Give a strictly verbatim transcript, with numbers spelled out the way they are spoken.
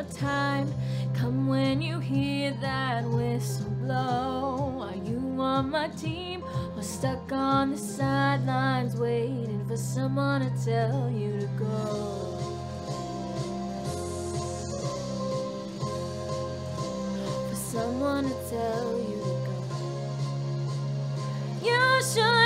time. Come when you hear that whistle blow. Are you on my team or stuck on the sidelines waiting for someone to tell you to go? For someone to tell you to go. You should